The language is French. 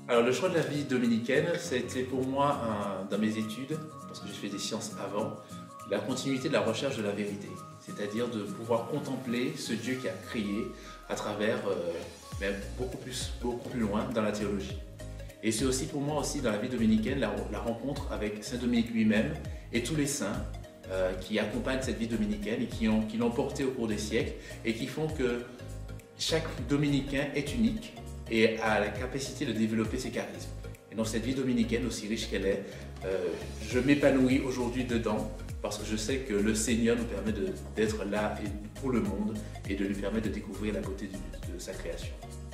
Alors le choix de la vie dominicaine, ça a été pour moi, dans mes études, parce que j'ai fait des sciences avant, la continuité de la recherche de la vérité. C'est-à-dire de pouvoir contempler ce Dieu qui a créé à travers, même beaucoup plus loin dans la théologie. Et c'est aussi pour moi aussi dans la vie dominicaine la rencontre avec Saint Dominique lui-même et tous les saints qui accompagnent cette vie dominicaine et qui l'ont portée au cours des siècles et qui font que chaque dominicain est unique et a la capacité de développer ses charismes. Et dans cette vie dominicaine, aussi riche qu'elle est, je m'épanouis aujourd'hui dedans parce que je sais que le Seigneur nous permet d'être là pour le monde et de lui permettre de découvrir la beauté de sa création.